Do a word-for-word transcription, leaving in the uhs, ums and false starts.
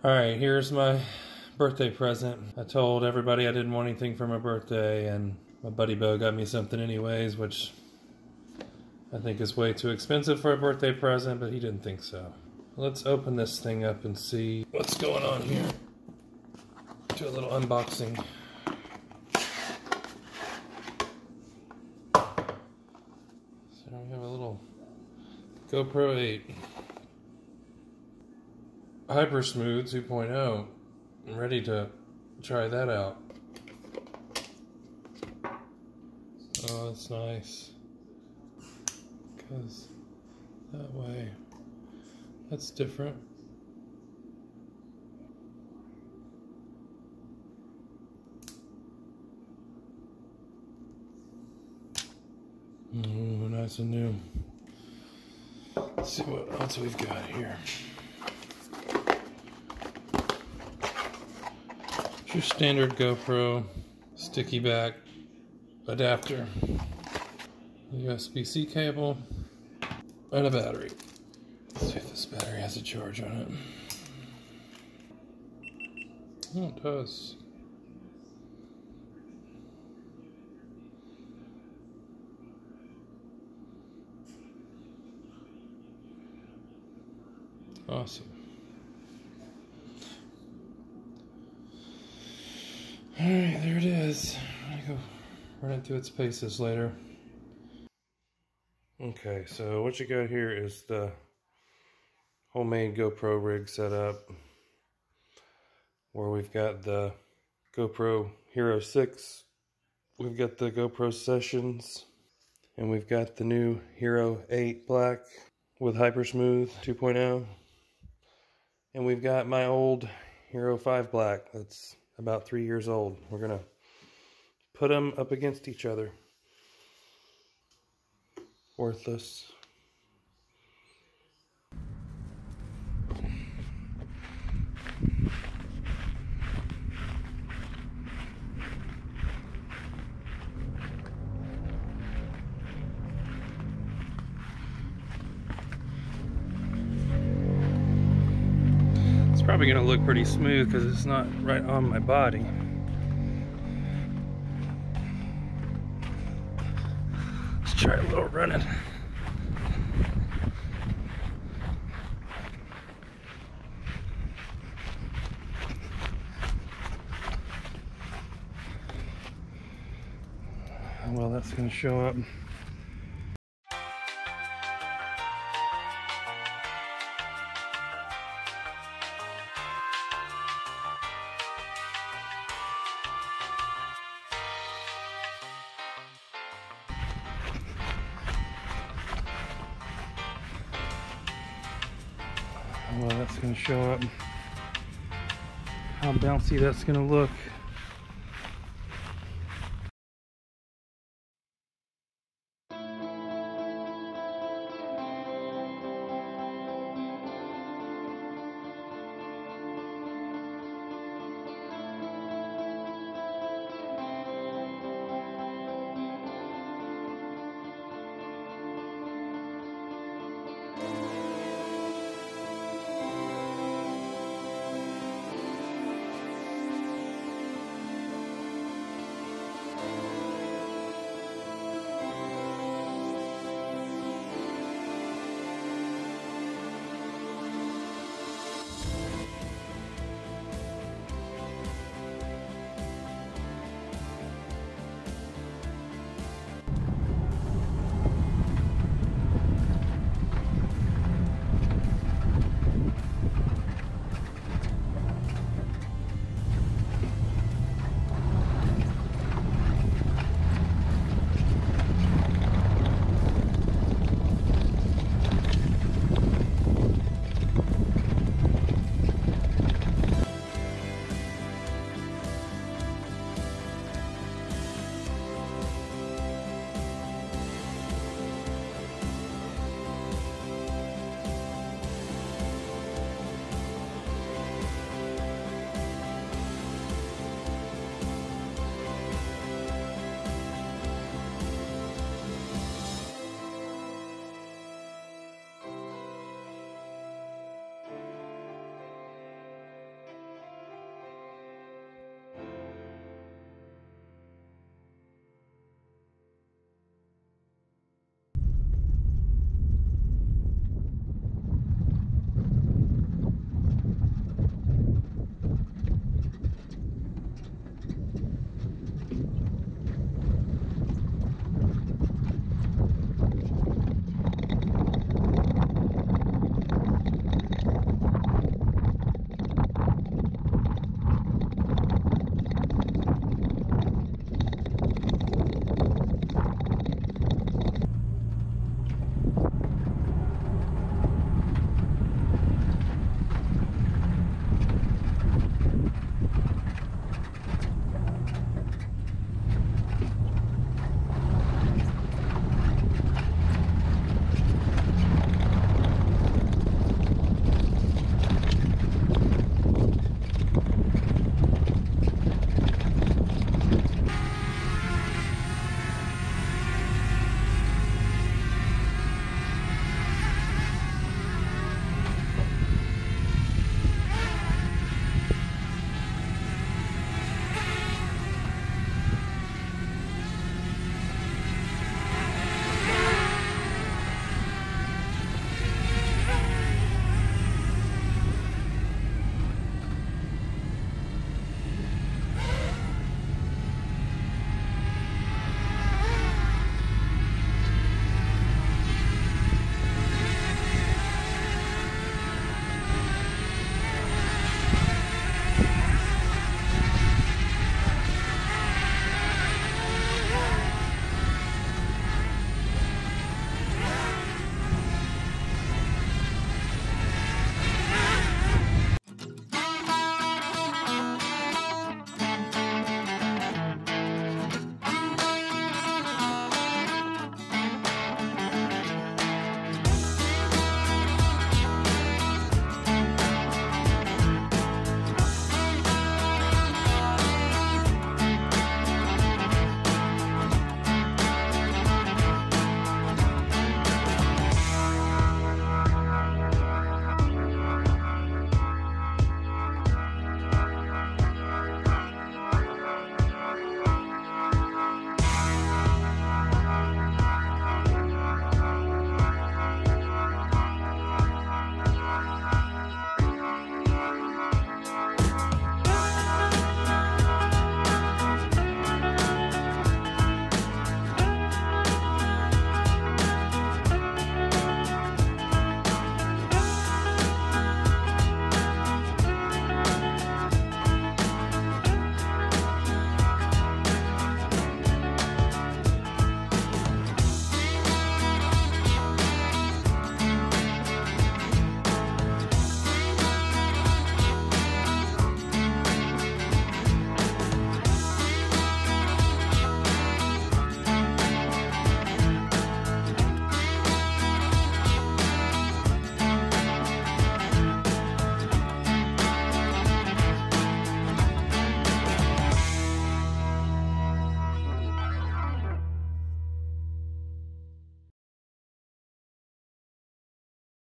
Alright, here's my birthday present. I told everybody I didn't want anything for my birthday, and my buddy Bo got me something anyways, which I think is way too expensive for a birthday present, but he didn't think so. Let's open this thing up and see what's going on here. Do a little unboxing. So we have a little GoPro eight. Hyper Smooth two point oh. I'm ready to try that out. Oh, that's nice. Because that way, that's different. Ooh, nice and new. Let's see what else we've got here. Your standard GoPro sticky back adapter, U S B C cable, and a battery. Let's see if this battery has a charge on it. Oh, it does. Awesome. Alright, there it is. I'm gonna go run it through its paces later. Okay, so what you got here is the homemade GoPro rig set up, where we've got the GoPro Hero six, we've got the GoPro Sessions, and we've got the new Hero eight Black with Hyper Smooth two point oh, and we've got my old Hero five Black that's about three years old. We're gonna put them up against each other. Worthless. It's probably gonna look pretty smooth because it's not right on my body. Let's try a little running. Well, that's gonna show up. Well, that's going to show up. How bouncy that's going to look.